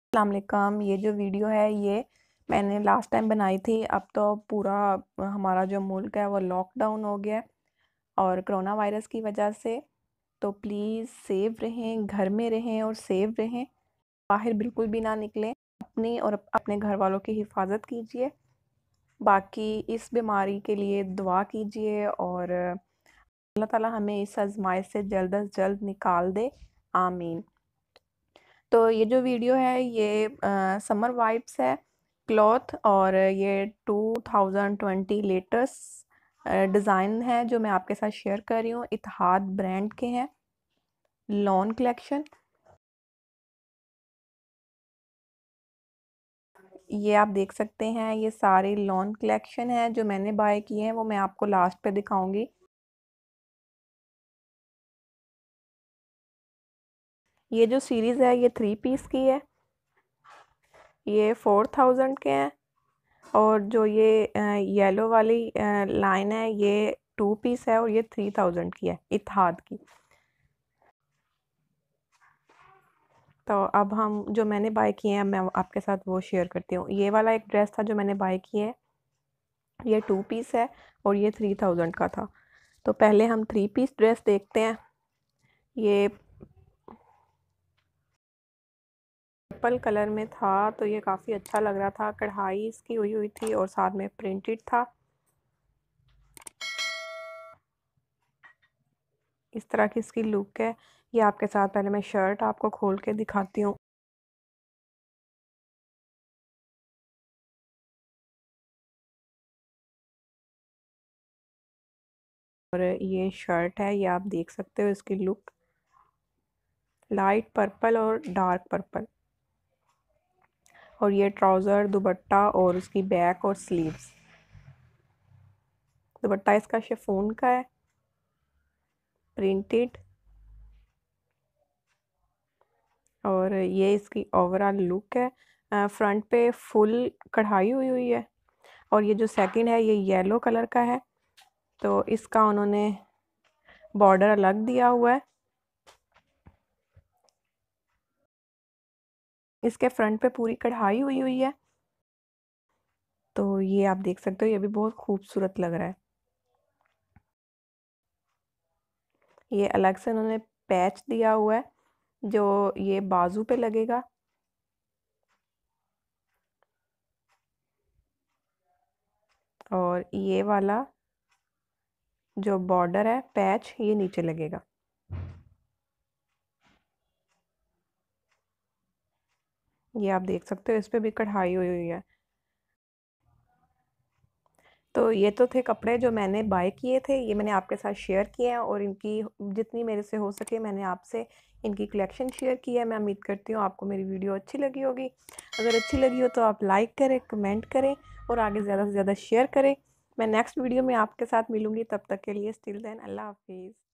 अस्सलाम वालेकुम। ये जो वीडियो है ये मैंने लास्ट टाइम बनाई थी। अब तो पूरा हमारा जो मुल्क है वो लॉकडाउन हो गया है और कोरोना वायरस की वजह से। तो प्लीज़ सेफ रहें, घर में रहें और सेफ रहें, बाहर बिल्कुल भी ना निकलें। अपनी और अपने घर वालों की हिफाजत कीजिए। बाकी इस बीमारी के लिए दुआ कीजिए और अल्लाह ताला हमें इस आजमाइश से जल्द अज जल्द निकाल दे, आमीन। तो ये जो वीडियो है ये समर वाइब्स है क्लॉथ, और ये 2020 लेटेस्ट डिज़ाइन है जो मैं आपके साथ शेयर कर रही हूँ। इत्तेहाद ब्रांड के हैं, लॉन कलेक्शन। ये आप देख सकते हैं, ये सारी लॉन कलेक्शन है जो मैंने बाय किए हैं, वो मैं आपको लास्ट पे दिखाऊंगी। ये जो सीरीज़ है ये 3 पीस की है, ये 4000 के हैं। और जो ये येलो वाली लाइन है ये 2 पीस है और ये 3000 की है, इत्तेहाद की। तो अब हम जो मैंने बाय किए हैं मैं आपके साथ वो शेयर करती हूँ। ये वाला एक ड्रेस था जो मैंने बाय किया है, ये 2 पीस है और ये 3000 का था। तो पहले हम 3 पीस ड्रेस देखते हैं। ये पर्पल कलर में था तो ये काफ़ी अच्छा लग रहा था, कढ़ाई इसकी हुई हुई थी और साथ में प्रिंटेड था। इस तरह की इसकी लुक है। ये आपके साथ पहले मैं शर्ट आपको खोल के दिखाती हूँ। और ये शर्ट है, ये आप देख सकते हो इसकी लुक, लाइट पर्पल और डार्क पर्पल। और ये ट्राउज़र, दुपट्टा और उसकी बैक और स्लीव्स। दुपट्टा इसका शिफॉन का है, प्रिंटेड। और ये इसकी ओवरऑल लुक है। फ्रंट पे फुल कढ़ाई हुई हुई है। और ये जो सेकंड है ये येलो कलर का है, तो इसका उन्होंने बॉर्डर अलग दिया हुआ है। इसके फ्रंट पे पूरी कढ़ाई हुई हुई है। तो ये आप देख सकते हो, ये भी बहुत खूबसूरत लग रहा है। ये अलग से उन्होंने पैच दिया हुआ है जो ये बाजू पे लगेगा। और ये वाला जो बॉर्डर है पैच, ये नीचे लगेगा। ये आप देख सकते हो, इस पे भी कढ़ाई हुई हुई है। तो ये तो थे कपड़े जो मैंने बाय किए थे, ये मैंने आपके साथ शेयर किए हैं और इनकी जितनी मेरे से हो सके मैंने आपसे इनकी कलेक्शन शेयर की है। मैं उम्मीद करती हूँ आपको मेरी वीडियो अच्छी लगी होगी। अगर अच्छी लगी हो तो आप लाइक करें, कमेंट करें और आगे ज़्यादा से ज़्यादा शेयर करें। मैं नेक्स्ट वीडियो में आपके साथ मिलूँगी, तब तक के लिए स्टिल देन अल्लाह हाफिज़।